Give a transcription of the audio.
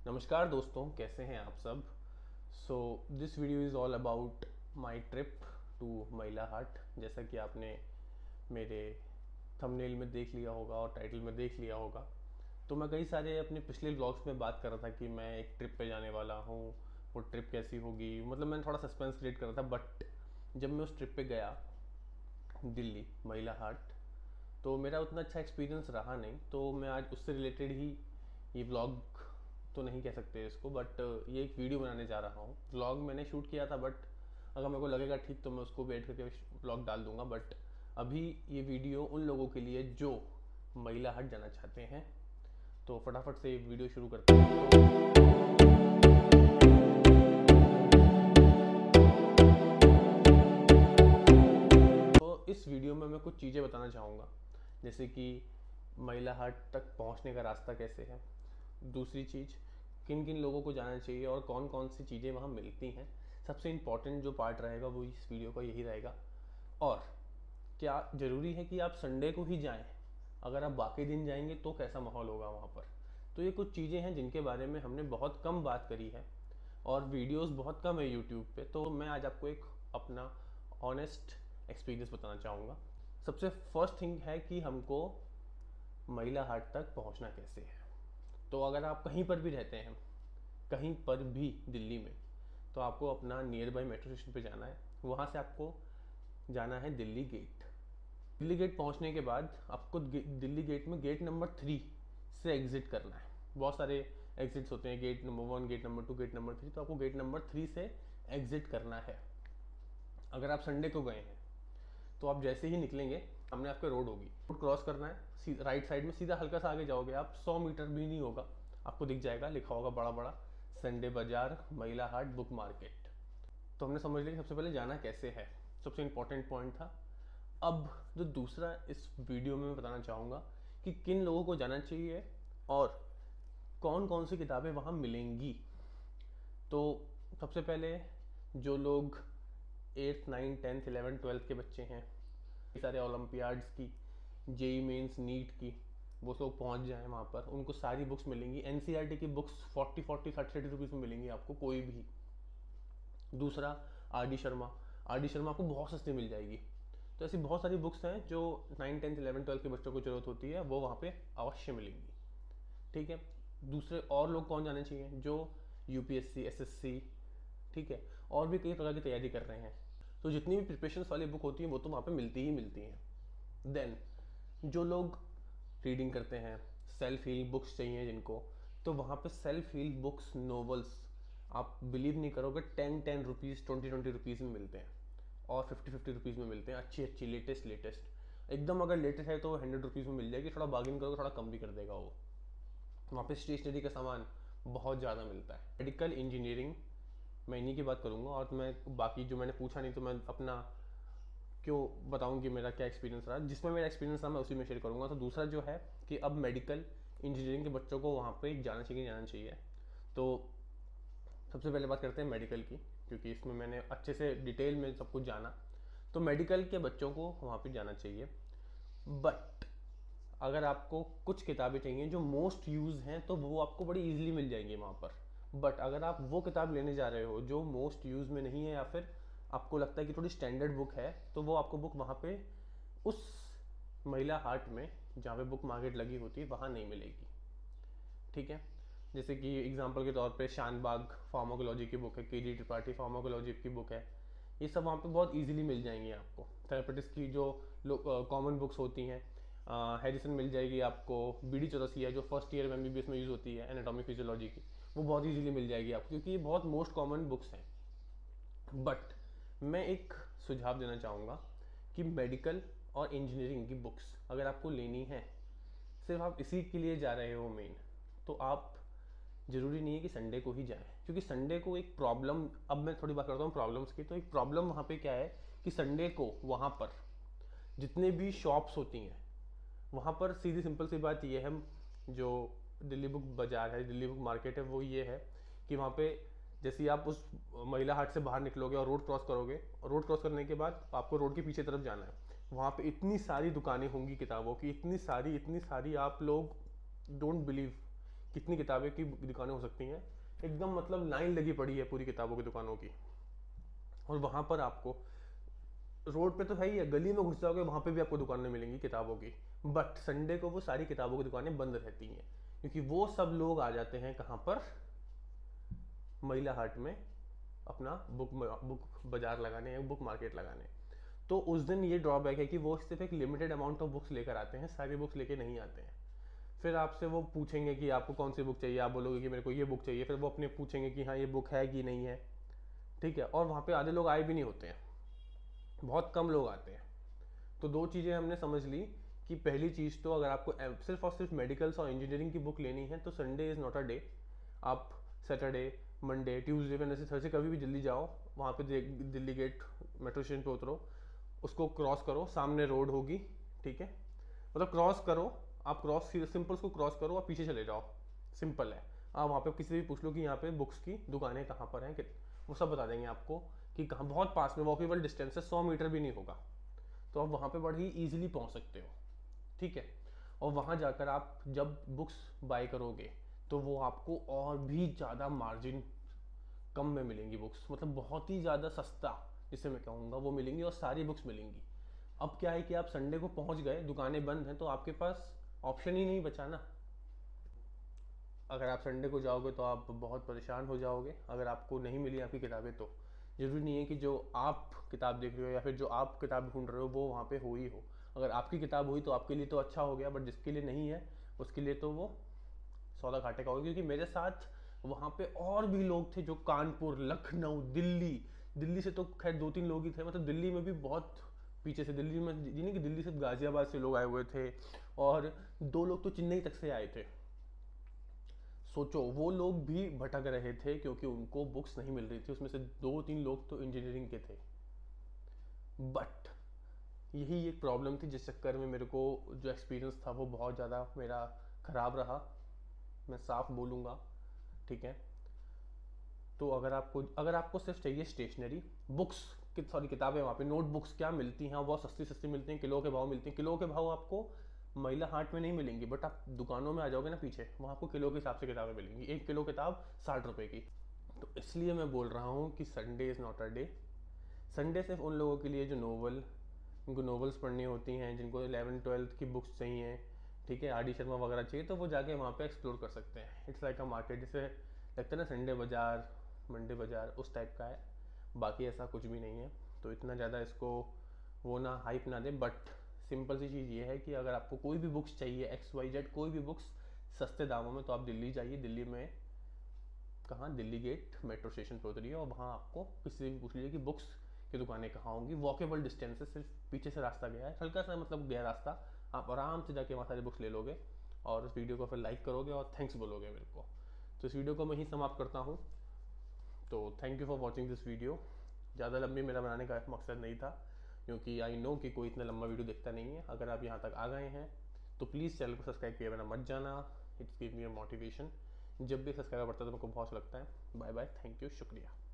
नमस्कार दोस्तों, कैसे हैं आप सब। So this video is all about my trip to Mahila Haat. जैसा कि आपने मेरे थंबनेल में देख लिया होगा और टाइटल में देख लिया होगा, तो मैं कई सारे अपने पिछले व्लॉग्स में बात कर रहा था कि मैं एक ट्रिप पे जाने वाला हूँ। वो ट्रिप कैसी होगी, मतलब मैंने थोड़ा सस्पेंस क्रिएट कर रहा था। बट जब मैं उस ट्रिप पे गया दिल्ली महिला हाट, तो मेरा उतना अच्छा एक्सपीरियंस रहा नहीं। तो मैं आज उससे रिलेटेड ही ये व्लॉग तो नहीं कह सकते इसको, बट ये एक वीडियो बनाने जा रहा हूँ। व्लॉग मैंने शूट किया था, बट अगर मेरे को लगेगा ठीक तो मैं उसको भी एड करके व्लॉग डाल दूंगा। बट अभी ये वीडियो उन लोगों के लिए जो महिला हाट जाना चाहते हैं। तो फटाफट से वीडियो शुरू करते हैं। तो इस वीडियो में मैं कुछ चीज़ें बताना चाहूँगा, जैसे कि महिला हाट तक पहुँचने का रास्ता कैसे है, दूसरी चीज़ किन किन लोगों को जाना चाहिए और कौन कौन सी चीज़ें वहाँ मिलती हैं। सबसे इम्पॉर्टेंट जो पार्ट रहेगा वो इस वीडियो का यही रहेगा। और क्या ज़रूरी है कि आप संडे को ही जाएं, अगर आप बाकी दिन जाएंगे तो कैसा माहौल होगा वहाँ पर। तो ये कुछ चीज़ें हैं जिनके बारे में हमने बहुत कम बात करी है और वीडियोस बहुत कम है यूट्यूब पे। तो मैं आज आपको एक अपना ऑनेस्ट एक्सपीरियंस बताना चाहूँगा। सबसे फर्स्ट थिंग है कि हमको महिला हाट तक पहुँचना कैसे है। तो अगर आप कहीं पर भी रहते हैं, कहीं पर भी दिल्ली में, तो आपको अपना नियर बाई मेट्रो स्टेशन पे जाना है। वहाँ से आपको जाना है दिल्ली गेट। दिल्ली गेट पहुँचने के बाद आपको दिल्ली गेट में गेट नंबर 3 से एग्ज़िट करना है। बहुत सारे एग्ज़िट्स होते हैं, gate number 1, gate number 2, gate number 3। तो आपको गेट नंबर 3 से एग्ज़िट करना है। अगर आप संडे को गए हैं तो आप जैसे ही निकलेंगे, सामने आपके रोड होगी, रोड क्रॉस करना है। राइट साइड में सीधा हल्का सा आगे जाओगे आप, 100 मीटर भी नहीं होगा, आपको दिख जाएगा, लिखा होगा बड़ा बड़ा संडे बाजार महिला हाट बुक मार्केट। तो हमने समझ लिया कि सबसे पहले जाना कैसे है, सबसे इम्पोर्टेंट पॉइंट था। अब जो दूसरा इस वीडियो में मैं बताना चाहूँगा कि किन लोगों को जाना चाहिए और कौन कौन सी किताबें वहाँ मिलेंगी। तो सबसे पहले जो लोग 8th 9th 10th 11th 12th के बच्चे हैं, सारे ओलंपियाड्स की, जेई मेंस, नीट की, वो लोग पहुंच जाएं वहाँ पर, उनको सारी बुक्स मिलेंगी। एनसीईआरटी की बुक्स 40 30 रुपीज़ में मिलेंगी आपको कोई भी। दूसरा, आर डी शर्मा आपको बहुत सस्ती मिल जाएगी। तो ऐसी बहुत सारी बुक्स हैं जो 9th 10th 11th 12th के बच्चों को जरूरत होती है, वो वहाँ पे अवश्य मिलेंगी। ठीक है। दूसरे और लोग कौन जाने चाहिए, जो यूपीएससी, एसएससी, ठीक है, और भी कई प्रकार की तैयारी कर रहे हैं। तो जितनी भी प्रिपरेशन वाली बुक होती हैं वो तो वहाँ पे मिलती ही मिलती हैं। देन जो लोग रीडिंग करते हैं, सेल्फ हील बुक्स चाहिए जिनको, तो वहाँ पे सेल्फ हील बुक्स, नॉवेल्स, आप बिलीव नहीं करोगे, 10 10 रुपीज़, 20 20 रुपीज़ में मिलते हैं और 50 50 रुपीज़ में मिलते हैं। अच्छी अच्छी लेटेस्ट एकदम। अगर लेटेस्ट है तो 100 रुपीज़ में मिल जाएगी, थोड़ा बार्गिन करोगे थोड़ा कम भी कर देगा वो। वहाँ पे स्टेशनरी का सामान बहुत ज़्यादा मिलता है। मेडिकल इंजीनियरिंग, मैं इन्हीं की बात करूँगा, और मैं बाकी जो मैंने पूछा नहीं तो मैं अपना क्यों बताऊँ कि मेरा क्या एक्सपीरियंस रहा, जिसमें मेरा एक्सपीरियंस रहा मैं उसी में शेयर करूँगा। तो दूसरा जो है कि अब मेडिकल इंजीनियरिंग के बच्चों को वहाँ पे जाना चाहिए। तो सबसे पहले बात करते हैं मेडिकल की, क्योंकि इसमें मैंने अच्छे से डिटेल में सब कुछ जाना। तो मेडिकल के बच्चों को वहाँ पे जाना चाहिए। बट अगर आपको कुछ किताबें चाहिए जो मोस्ट यूज हैं तो वो आपको बड़ी इजीली मिल जाएंगी वहाँ पर। बट अगर आप वो किताब लेने जा रहे हो जो मोस्ट यूज में नहीं है, या फिर आपको लगता है कि थोड़ी स्टैंडर्ड बुक है, तो वो आपको बुक वहाँ पे उस महिला हाट में, जहाँ पे बुक मार्केट लगी होती है, वहाँ नहीं मिलेगी। ठीक है। जैसे कि एग्जांपल के तौर पे शानबाग फार्माकोलॉजी की बुक है, के डी त्रिपाठी फार्माकोलॉजी की बुक है, ये सब वहाँ पे बहुत इजीली मिल जाएंगी आपको। थेरेपेटिक्स की जो कॉमन बुक्स होती हैं, हैरिसन मिल जाएगी आपको, बी डी चौरसिया जो फर्स्ट ईयर में एमबीबीएस में यूज़ होती है, एनाटॉमी फिजियोलॉजी की, वो बहुत इजीली मिल जाएगी आपको, क्योंकि ये बहुत मोस्ट कॉमन बुक्स हैं। बट मैं एक सुझाव देना चाहूँगा कि मेडिकल और इंजीनियरिंग की बुक्स अगर आपको लेनी है, सिर्फ आप इसी के लिए जा रहे हो मेन, तो आप, ज़रूरी नहीं है कि संडे को ही जाएं। क्योंकि संडे को एक प्रॉब्लम, अब मैं थोड़ी बात करता हूँ प्रॉब्लम्स की। तो एक प्रॉब्लम वहाँ पे क्या है कि संडे को वहाँ पर जितने भी शॉप्स होती हैं, वहाँ पर सीधी सिंपल सी बात ये है, जो दिल्ली बुक बाजार है, दिल्ली बुक मार्केट है, वो ये है कि वहाँ पे जैसे ही आप उस महिला हाट से बाहर निकलोगे और रोड क्रॉस करोगे, और रोड क्रॉस करने के बाद आपको रोड के पीछे तरफ जाना है, वहाँ पे इतनी सारी दुकानें होंगी किताबों की, इतनी सारी आप लोग डोंट बिलीव कितनी किताबें की दुकानें हो सकती हैं, एकदम मतलब लाइन लगी पड़ी है पूरी किताबों की दुकानों की। और वहाँ पर आपको रोड पे तो है ही है, गली में घुस जाओगे वहाँ पे भी आपको दुकानें मिलेंगी किताबों की, बट संडे को वो सारी किताबों की दुकानें बंद रहती हैं, क्योंकि वो सब लोग आ जाते हैं कहाँ पर, महिला हाट में अपना बुक बाजार लगाने या बुक मार्केट लगाने। तो उस दिन ये ड्रॉबैक है कि वो सिर्फ एक लिमिटेड अमाउंट ऑफ बुक्स लेकर आते हैं, सारी बुक्स लेके नहीं आते हैं। फिर आपसे वो पूछेंगे कि आपको कौन सी बुक चाहिए, आप बोलोगे कि मेरे को ये बुक चाहिए, फिर वो अपने पूछेंगे कि हाँ ये बुक है कि नहीं है, ठीक है। और वहाँ पे आधे लोग आए भी नहीं होते हैं, बहुत कम लोग आते हैं। तो दो चीज़ें हमने समझ ली कि पहली चीज़ तो अगर आपको सिर्फ और सिर्फ मेडिकल्स और इंजीनियरिंग की बुक लेनी है तो Sunday is not a day. आप Saturday, Monday, Tuesday, Wednesday, Thursday कभी भी जल्दी जाओ, वहाँ पे दिल्ली गेट मेट्रो स्टेशन पे उतरो, उसको क्रॉस करो, सामने रोड होगी, ठीक है, मतलब क्रॉस करो, आप क्रॉस सिंपल उसको क्रॉस करो और पीछे चले जाओ, सिंपल है। आप वहाँ पे किसी से भी पूछ लो कि यहाँ पे बुक्स की दुकानें कहाँ पर हैं, वो सब बता देंगे आपको कि कहाँ, बहुत पास में, वॉकेबल डिस्टेंस है, 100 मीटर भी नहीं होगा। तो आप वहाँ पे बड़ी ही ईजिली पहुँच सकते हो, ठीक है। और वहाँ जाकर आप जब बुक्स बाय करोगे तो वो आपको और भी ज़्यादा मार्जिन कम में मिलेंगी बुक्स, मतलब बहुत ही ज़्यादा सस्ता जिसे मैं कहूँगा वो मिलेंगी, और सारी बुक्स मिलेंगी। अब क्या है कि आप संडे को पहुँच गए, दुकानें बंद हैं, तो आपके पास ऑप्शन ही नहीं बचा ना। अगर आप संडे को जाओगे तो आप बहुत परेशान हो जाओगे अगर आपको नहीं मिली आपकी किताबें। तो ज़रूरी नहीं है कि जो आप किताब देख रहे हो या फिर जो आप किताब ढूंढ रहे हो वो वहाँ पे हो ही हो। अगर आपकी किताब हुई तो आपके लिए तो अच्छा हो गया, बट जिसके लिए नहीं है उसके लिए तो वो सौदा घाटे का होगा। क्योंकि मेरे साथ वहाँ पे और भी लोग थे जो कानपुर, लखनऊ, दिल्ली, दिल्ली से तो खैर 2-3 लोग ही थे, मतलब दिल्ली में भी बहुत पीछे से, दिल्ली में यानी कि दिल्ली से गाजियाबाद से लोग आए हुए थे, और 2 लोग तो चेन्नई तक से आए थे। सोचो वो लोग भी भटक रहे थे क्योंकि उनको बुक्स नहीं मिल रही थी, उसमें से 2-3 लोग तो इंजीनियरिंग के थे। बट यही एक प्रॉब्लम थी जिस चक्कर में मेरे को जो एक्सपीरियंस था वो बहुत ज़्यादा मेरा ख़राब रहा, मैं साफ बोलूँगा, ठीक है। तो अगर आपको सिर्फ चाहिए स्टेशनरी बुक्स की, सॉरी किताबें, वहाँ पे नोटबुक्स क्या मिलती हैं, बहुत सस्ती सस्ती मिलती हैं, किलो के भाव मिलती हैं। किलो के भाव आपको महिला हाट में नहीं मिलेंगी, बट आप दुकानों में आ जाओगे ना पीछे, वहाँ आपको किलो के हिसाब से किताबें मिलेंगी, 1 किलो किताब 60 रुपये की। तो इसलिए मैं बोल रहा हूँ कि Sunday is not a day. Sunday सिर्फ उन लोगों के लिए जो जिनको नॉवेल्स पढ़नी होती हैं, जिनको 11th-12th की बुक्स चाहिए, ठीक है, आर डी शर्मा वगैरह चाहिए, तो वो जाके वहाँ पे एक्सप्लोर कर सकते हैं। इट्स लाइक अ मार्केट, जैसे लगता है ना संडे बाज़ार, मंडे बाज़ार, उस टाइप का है। बाकी ऐसा कुछ भी नहीं है, तो इतना ज़्यादा इसको वो ना हाइप ना दें। बट सिंपल सी चीज़ ये है कि अगर आपको कोई भी बुक्स चाहिए, XYZ कोई भी बुक्स सस्ते दामों में, तो आप दिल्ली जाइए। दिल्ली में कहाँ, दिल्ली गेट मेट्रो स्टेशन पे उतरिए और वहाँ आपको किसी से भी पूछ लीजिए कि बुक्स की दुकानें कहाँ होंगी। वॉकेबल डिस्टेंस है, सिर्फ पीछे से रास्ता गया है, हल्का सा मतलब गया रास्ता, आप आराम से जाके वहाँ सारी बुक्स ले लोगे और इस वीडियो को फिर लाइक करोगे और थैंक्स बोलोगे मेरे को। तो इस वीडियो को मैं ही समाप्त करता हूँ। तो thank you for watching this video. ज़्यादा लंबी मेरा बनाने का मकसद नहीं था, क्योंकि आई नो कि कोई इतना लंबा वीडियो देखता नहीं है। अगर आप यहाँ तक आ गए हैं तो प्लीज़ चैनल को सब्सक्राइब किए बिना मत जाना, it's give me a motivation. जब भी सब्सक्राइबर बढ़ता है तो मेरे को बहुत अच्छा लगता है। बाय बाय, थैंक यू, शुक्रिया।